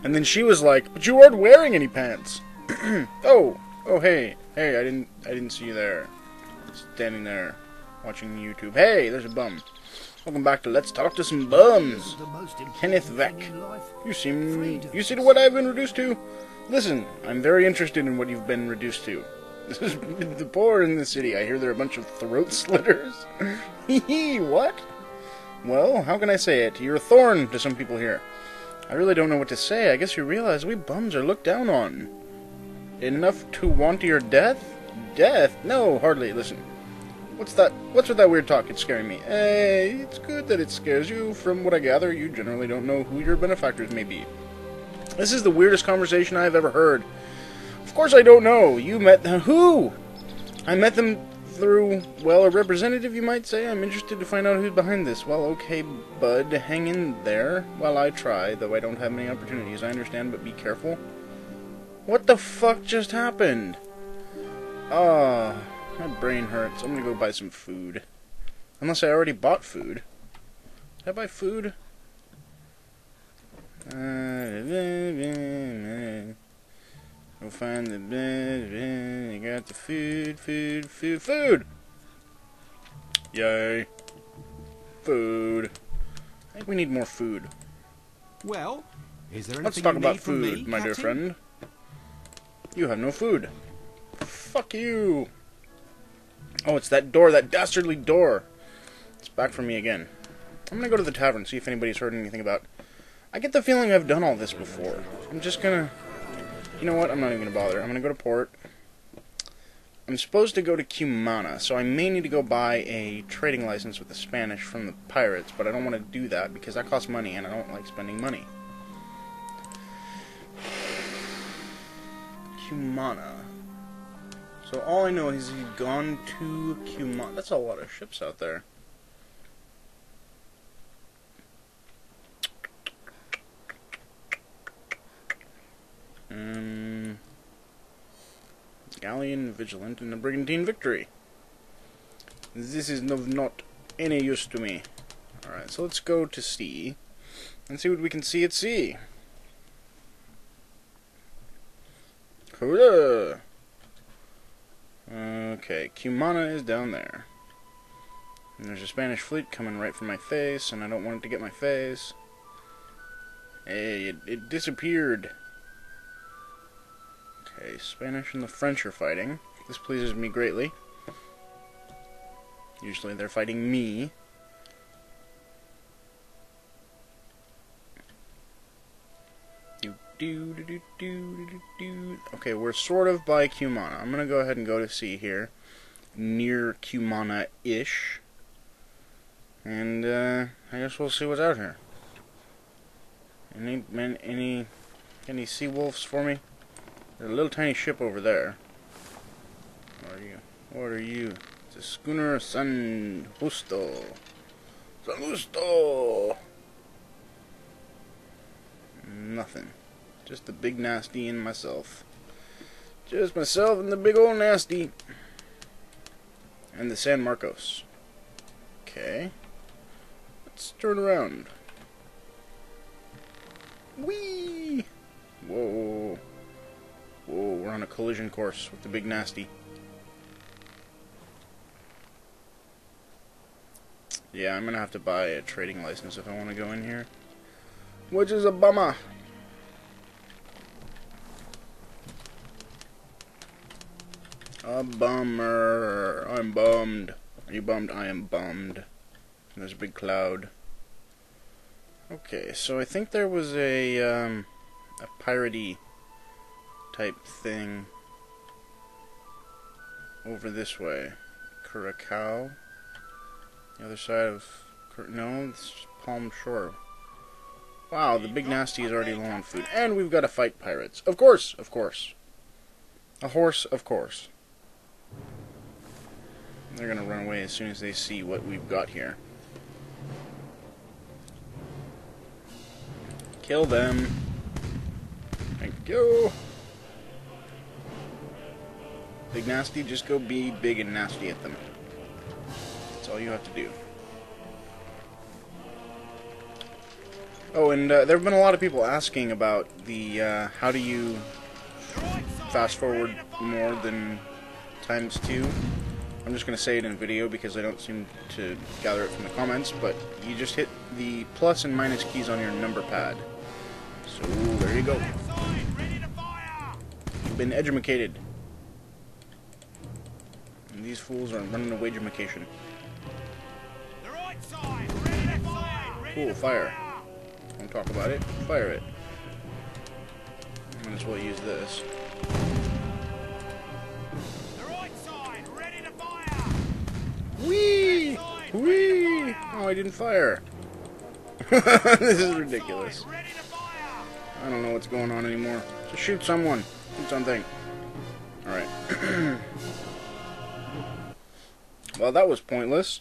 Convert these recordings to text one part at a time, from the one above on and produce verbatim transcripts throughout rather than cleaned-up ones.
And then she was like, "But you weren't wearing any pants." oh, oh, hey, hey, I didn't, I didn't see you there, standing there, watching YouTube. Hey, there's a bum. Welcome back to Let's Talk to Some Bums. Kenneth Veck. You seem, you see what I've been reduced to? Listen, I'm very interested in what you've been reduced to. This is the poor in the city. I hear they're a bunch of throat slitters. Hee hee, what? Well, how can I say it? You're a thorn to some people here. I really don't know what to say. I guess you realize we bums are looked down on. Enough to want your death? Death? No, hardly. Listen. What's that? What's with that weird talk? It's scaring me. Hey, it's good that it scares you. From what I gather, you generally don't know who your benefactors may be. This is the weirdest conversation I've ever heard. Of course I don't know. You met them. Who? I met them through, well, a representative, you might say. I'm interested to find out who's behind this. Well, okay, bud. Hang in there while I try, though I don't have many opportunities. I understand, but be careful. What the fuck just happened? Ah, oh, my brain hurts. I'm gonna go buy some food. Unless I already bought food. Did I buy food? Uh, Go find the bed. You got the food, food, food, food! Yay. Food. I think we need more food. Well, is there anything Let's talk you about need from food, me, my dear Captain? friend. You have no food. Fuck you. Oh, it's that door, that dastardly door. It's back for me again. I'm gonna go to the tavern, see if anybody's heard anything about... I get the feeling I've done all this before. I'm just gonna... You know what? I'm not even gonna bother. I'm gonna go to port. I'm supposed to go to Cumana, so I may need to go buy a trading license with the Spanish from the pirates, but I don't want to do that because that costs money, and I don't like spending money. Cumana. So all I know is he's gone to Cumana. That's a lot of ships out there. Um, Galleon, Vigilant, and the Brigantine Victory. This is of not any use to me. Alright, so let's go to sea and see what we can see at sea. Hurrah! Okay, Cumana is down there. And there's a Spanish fleet coming right for my face, and I don't want it to get my face. Hey, it, it disappeared. Okay, Spanish and the French are fighting. This pleases me greatly. Usually they're fighting me. Do, do, do, do, do, do, do. Okay, we're sort of by Cumana. I'm gonna go ahead and go to sea here. Near Cumana-ish. And, uh, I guess we'll see what's out here. Any, any, any sea wolves for me? There's a little tiny ship over there. What are you? What are you? It's a schooner San Justo. San Justo! Nothing. Just the big nasty and myself. Just myself and the big old nasty. And the San Marcos. Okay. Let's turn around. Whee! Whoa. Whoa, we're on a collision course with the big nasty. Yeah, I'm gonna have to buy a trading license if I want to go in here. Which is a bummer. A bummer. I'm bummed. Are you bummed? I am bummed. There's a big cloud. Okay, so I think there was a, um, a piratey type thing over this way. Curacao. The other side of... Cur no, it's Palm Shore. Wow, the big nasty is already low on food. And we've got to fight pirates. Of course, of course. A horse, of course. They're gonna run away as soon as they see what we've got here. Kill them. Thank you. Big nasty, just go be big and nasty at them. That's all you have to do. Oh, and uh, there have been a lot of people asking about the uh, how do you fast forward more than times two. I'm just going to say it in video because I don't seem to gather it from the comments, but you just hit the plus and minus keys on your number pad. So, there you go. You've been edumacated. And these fools are running a wagermacation. Cool, fire. Don't talk about it, fire it. Might as well use this. Whee! Whee! Oh, I didn't fire. This is ridiculous. I don't know what's going on anymore. Just shoot someone. Shoot something. Alright. Well, that was pointless.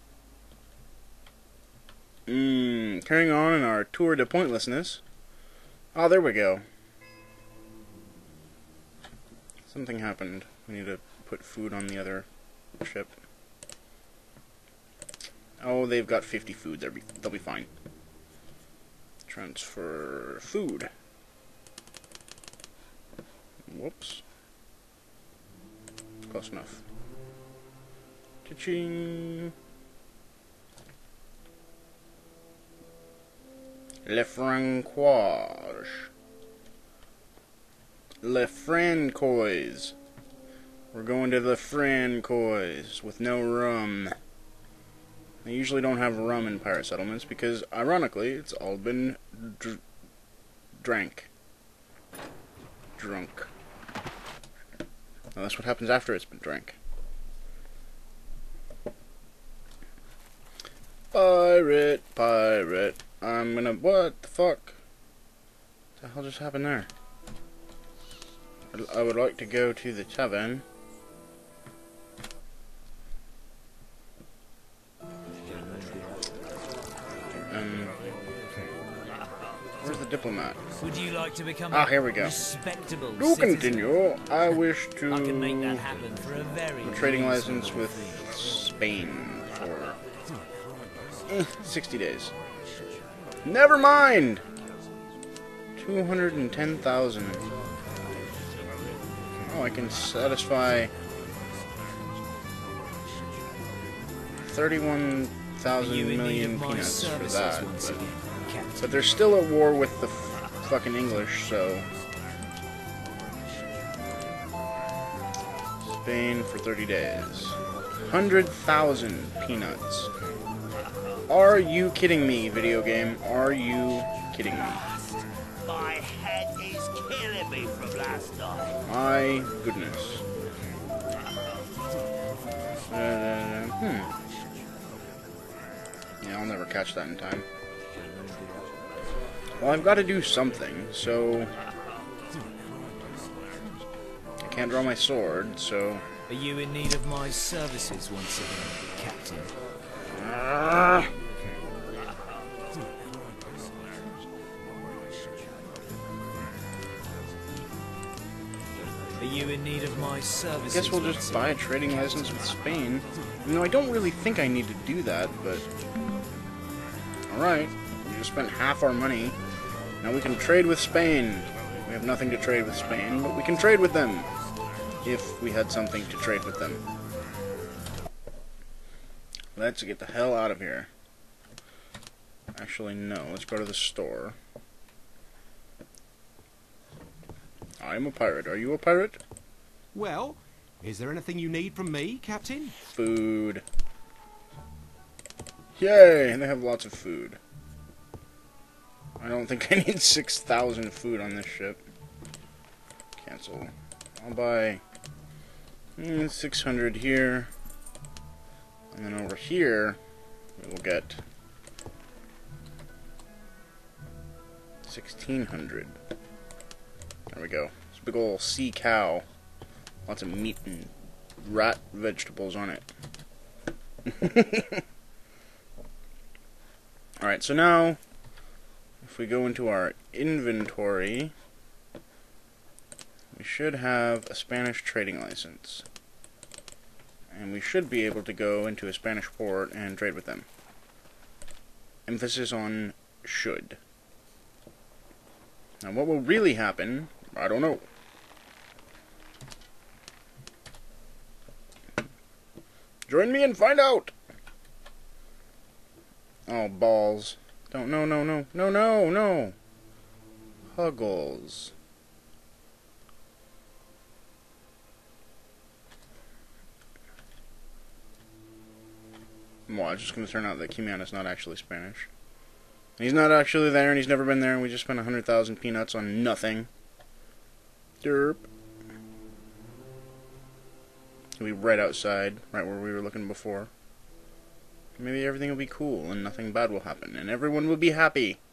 Mmm, carrying on in our tour de pointlessness. Oh, there we go. Something happened. We need to put food on the other ship. Oh, they've got fifty food. They'll be, they'll be fine. Transfer food. Whoops. Close enough. Cha-ching. Le Francois. Le Francois. We're going to the Francois with no rum. They usually don't have rum in pirate settlements because, ironically, it's all been dr drank. Drunk. Well, that's what happens after it's been drank. Pirate, pirate. I'm gonna... What the fuck? What the hell just happened there? I would like to go to the tavern. Um, where's the diplomat? Would you like to become ah, here we go. respectable To citizen? continue, I wish to I can make that happen for a very a trading reasonable license with fee. Spain for eh, sixty days. Never mind! two hundred ten thousand. Oh, I can satisfy thirty-one thousand million peanuts for that. But, but they're still at war with the f fucking English, so... Spain for thirty days. one hundred thousand peanuts. Are you kidding me, video game? Are you kidding me? My head is killing me from last night. My goodness. Uh, hmm. Yeah, I'll never catch that in time. Well, I've got to do something, so... I can't draw my sword, so... Are you in need of my services once again, Captain? Ah. Are you in need of my I services? guess we'll once just buy a again, trading Captain? license with Spain. You know, I don't really think I need to do that, but... Alright, we just spent half our money. Now we can trade with Spain. We have nothing to trade with Spain, but we can trade with them. If we had something to trade with them. Let's get the hell out of here. Actually, no. Let's go to the store. I'm a pirate. Are you a pirate? Well, is there anything you need from me, Captain? Food. Yay! And they have lots of food. I don't think I need six thousand food on this ship. Cancel. I'll buy mm, six hundred here. And then over here, we will get sixteen hundred. There we go. It's a big ol' sea cow. Lots of meat and rat vegetables on it. Alright, so now, if we go into our inventory, we should have a Spanish trading license. And we should be able to go into a Spanish port and trade with them. Emphasis on should. And what will really happen, I don't know. Join me and find out! Oh, balls. Don't, no, no, no, no, no, no! Huggles. Well, it's just going to turn out that Kimiana's not actually Spanish. He's not actually there, and he's never been there, and we just spent a hundred thousand peanuts on nothing. Derp. He'll be right outside, right where we were looking before. Maybe everything will be cool, and nothing bad will happen, and everyone will be happy.